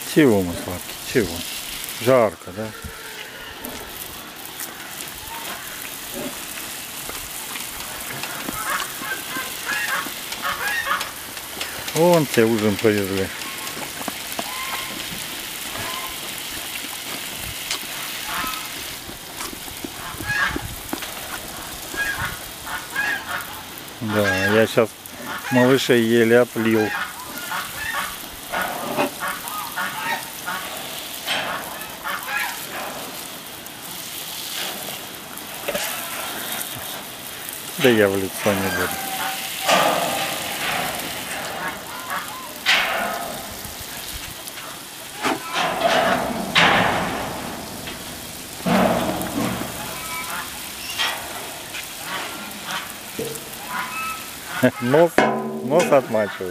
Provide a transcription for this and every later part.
Чего мы сладкие? Чего? Жарко, да? Вон тебе ужин повезли. Да, я сейчас малышей еле отлил. Да я в лицо не буду. Нос отмачивай.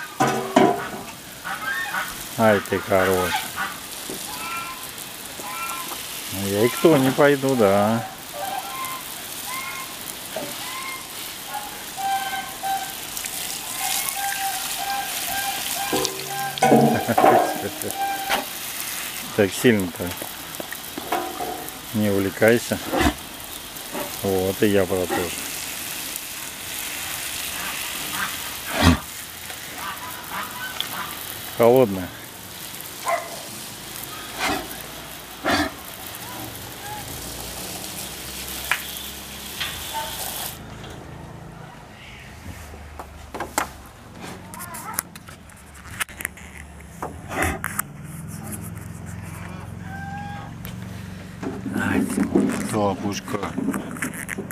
Ай, ты хорош. Я и кто не пойду, да. Так сильно-то не увлекайся. Вот, и я про то же. Холодная. Ай, лопушка.